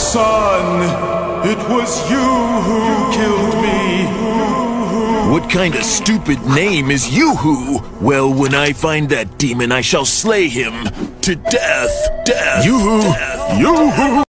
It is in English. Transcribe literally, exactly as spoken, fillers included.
son, it was you who killed me. What kind of stupid name is Yoo-Hoo? Well, when I find that demon, I shall slay him to death, death, Yoo-Hoo, death. Yoo-Hoo.